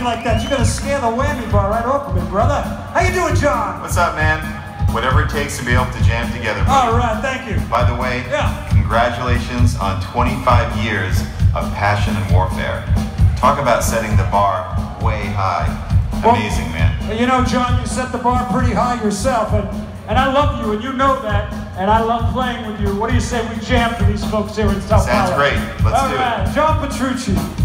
like that. You're gonna scare the whammy bar right off of me, brother. How you doing, John? What's up, man? Whatever it takes to be able to jam together. Buddy. All right, thank you. By the way, congratulations on 25 years of passion and warfare. Talk about setting the bar way high. Amazing, man. You know, John, you set the bar pretty high yourself, and I love you, and you know that, and I love playing with you. What do you say we jam for these folks here in Sao Paulo? Sounds great. Let's do it. All right, John Petrucci.